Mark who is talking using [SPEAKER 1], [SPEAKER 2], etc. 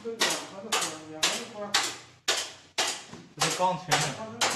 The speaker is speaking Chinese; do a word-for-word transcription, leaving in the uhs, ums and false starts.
[SPEAKER 1] 这两个的花，两个的花。
[SPEAKER 2] 这是钢琴的。